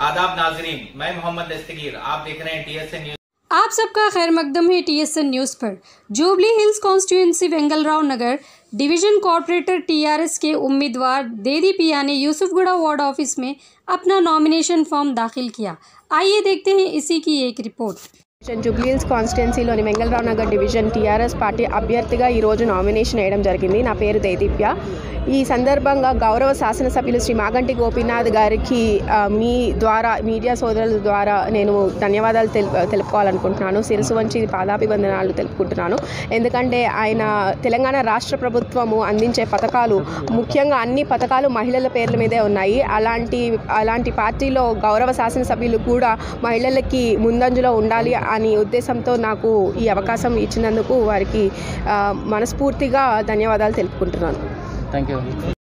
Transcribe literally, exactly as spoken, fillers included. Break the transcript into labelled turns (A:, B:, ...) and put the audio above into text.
A: आदाब नाजरीन, मैं मोहम्मद दस्तगीर, आप देख रहे हैं टीएसएन न्यूज।
B: आप सबका खैर मकदम है टीएसएन न्यूज़ पर। Jubilee Hills constituency Vengalrao Nagar division corporator TRS के उम्मीदवार देदी पिया ने यूसुफगुड़ा वार्ड ऑफिस में अपना नॉमिनेशन फॉर्म दाखिल किया। आइए देखते हैं इसी की एक रिपोर्ट।
C: జూబ్లీ హిల్స్ కాన్స్టిట్యున్సీలోని Vengalrao Nagar division TRS party అభ్యర్థిగా ఈరోజు నామినేషన్ వేయడం జరిగింది. నా పేరు దేదీప్య. ఈ సందర్భంగా గౌరవ శాసనసభ్యులు శ్రీ మాగంటి గోపీనాథ్ గారికి మీ ద్వారా మీడియా సోదరుల ద్వారా నేను ధన్యవాదాలు తెలు తెలుపుకోవాలనుకుంటున్నాను. శిరసు వంచి పాదాభివందనాలు తెలుపుకుంటున్నాను. ఎందుకంటే ఆయన తెలంగాణ రాష్ట్ర ప్రభుత్వము అందించే పథకాలు, ముఖ్యంగా అన్ని పథకాలు మహిళల పేర్ల మీదే ఉన్నాయి. అలాంటి అలాంటి పార్టీలో గౌరవ శాసనసభ్యులు కూడా మహిళలకి ముందంజలో ఉండాలి అని ఉద్దేశంతో నాకు ఈ అవకాశం ఇచ్చినందుకు వారికి మనస్ఫూర్తిగా ధన్యవాదాలు తెలుపుకుంటున్నాను.
D: Thank you.